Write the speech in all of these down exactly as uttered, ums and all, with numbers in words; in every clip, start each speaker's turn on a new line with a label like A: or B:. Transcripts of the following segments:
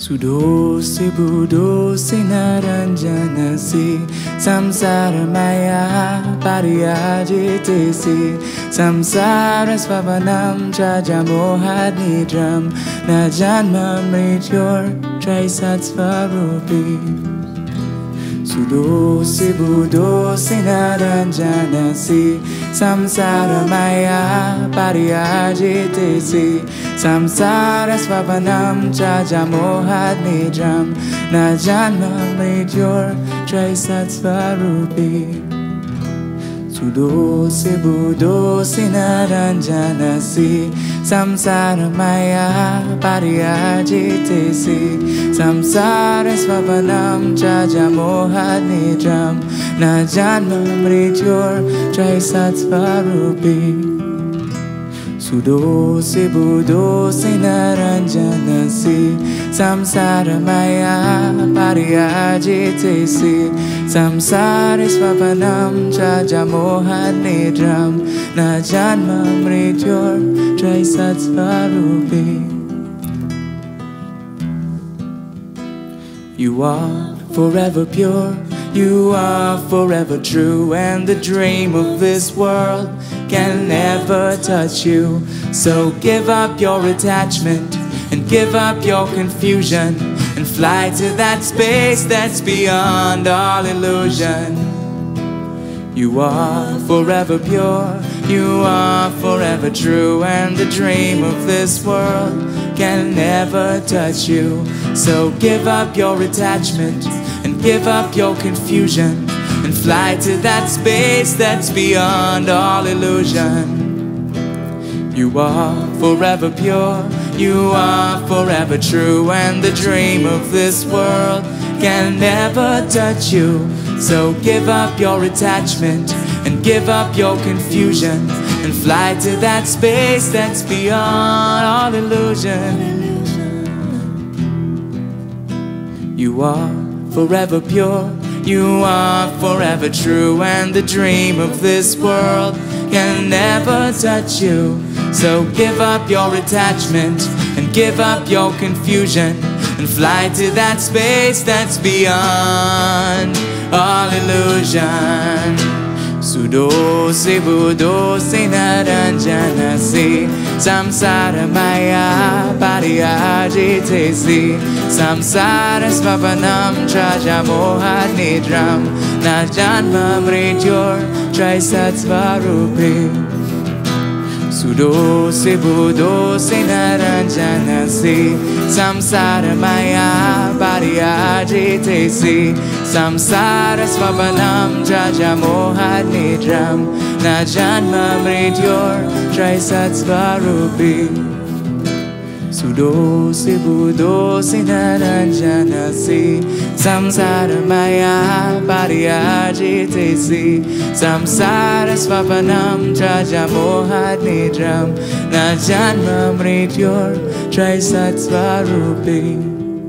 A: Suddhosi Buddhosi naranjanasi samsara maya pariyajitesi samsara svavanam chajamohad nidram na janma mrityor trisat svarupi. Suddhosi Buddhosi naranjanasi samsara maya pariyajitesi samsara svavanam chajamohad nidram na janma mrityor trisat svarupi. Suddhosi Buddhosi naranjanasi samsara maya pariyajitesi samsara svavanam chajamohad nidram na janma mrityor trisat svarupi. Suddhosi Buddhosi naranjanasi samsara maya pariyajitesi samsara svavanam chajamohad nidram na janma mrityor trisat svarupi. You are forever pure, you are forever true, and the dream of this world can never touch you. So give up your attachment and give up your confusion and fly to that space that's beyond all illusion. You are forever pure, you are forever true, and the dream of this world can never touch you. So give up your attachment and give up your confusion and fly to that space that's beyond all illusion. You are forever pure, you are forever true, and the dream of this world can never touch you. So give up your attachment and give up your confusion and fly to that space that's beyond all illusion. You are forever pure, you are forever true, and the dream of this world can never touch you. So give up your attachment and give up your confusion and fly to that space that's beyond all illusion. Suddhosi Buddhosi naranjanasi samsara maya pariyajitesi samsara svavanam chajamohad nidram na janma mrityor trisat svarupi. Suddhosi Buddhosi naranjanasi samsara maya pariyajitesi samsara svavanam chajamohad nidram na janma mrityor trisat svarupi. Suddhosi Buddhosi naranjanasi samsara maya pariyajitesi samsara svavanam chajamohad nidram na janma mrityor trisat svarupi.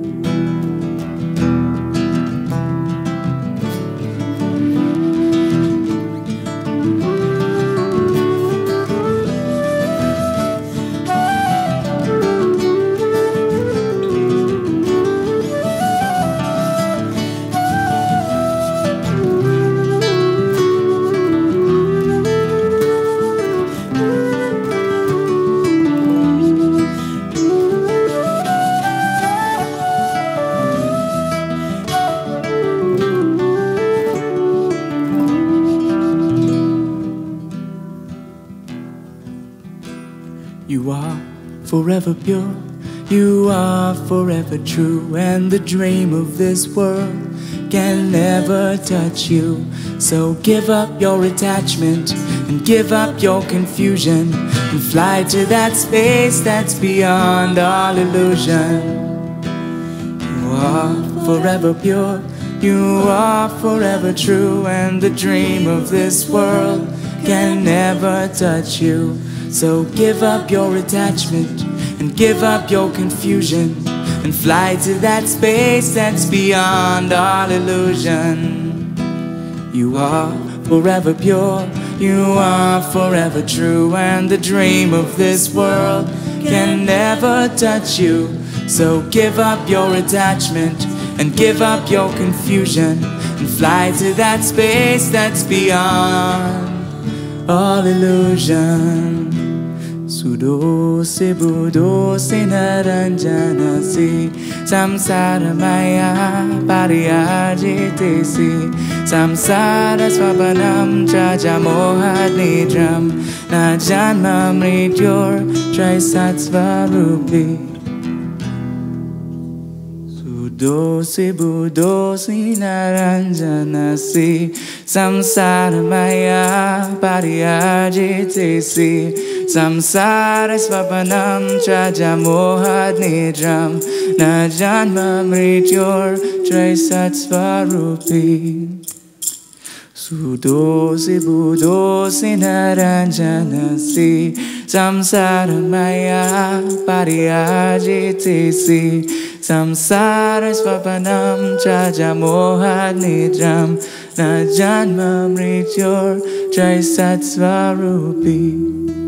A: You are forever pure, you are forever true, and the dream of this world can never touch you. So give up your attachment and give up your confusion and fly to that space that's beyond all illusion. You are forever pure, you are forever true, and the dream of this world can never touch you. So give up your attachment and give up your confusion and fly to that space that's beyond all illusion. You are forever pure, you are forever true, and the dream of this world can never touch you. So give up your attachment and give up your confusion and fly to that space that's beyond all illusion. Suddhosi Buddhosi Naranjanasi Samsara Maya Pariyajitesi Samsara Swapanam Chajamohat Nidram Najanma Mrityor Trisatsvarupi. Suddhosi Buddhosi Naranjanasi Samsara Maya Pariyajitesi Samsara Swapanam Chajamohat Nidram Najanma Mrityor Trisatsvarupi. Suddhosi Buddhosi Naranjanasi Samsara Maya Pariyajitesi Samsara Swapanam Chajamohat Nidram Najanma Mrityor Trisatsvarupi.